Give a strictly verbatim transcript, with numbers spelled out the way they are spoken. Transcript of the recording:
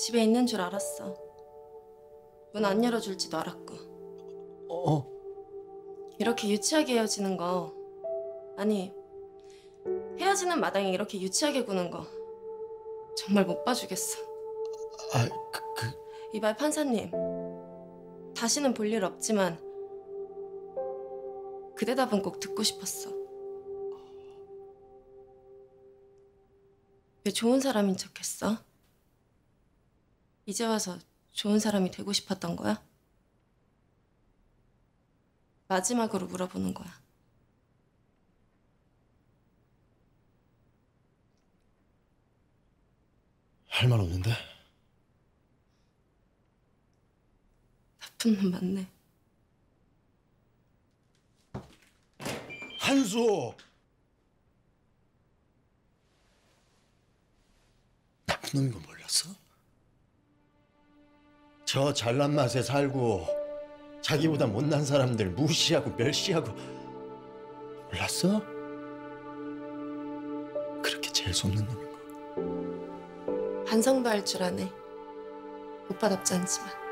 집에 있는 줄 알았어. 문 안 열어줄지도 알았고. 어? 이렇게 유치하게 헤어지는 거, 아니 헤어지는 마당에 이렇게 유치하게 구는 거 정말 못 봐주겠어. 아, 그, 그... 이발 판사님, 다시는 볼 일 없지만 그 대답은 꼭 듣고 싶었어. 왜 좋은 사람인 척했어? 이제 와서 좋은 사람이 되고 싶었던 거야? 마지막으로 물어보는 거야. 할 말 없는데? 나쁜 놈 맞네. 한수! 나쁜 놈인 거 몰랐어? 저 잘난 맛에 살고 자기보다 못난 사람들 무시하고 멸시하고 몰랐어? 그렇게 재수없는 놈인 거. 반성도 할 줄 아네. 오빠답지 않지만.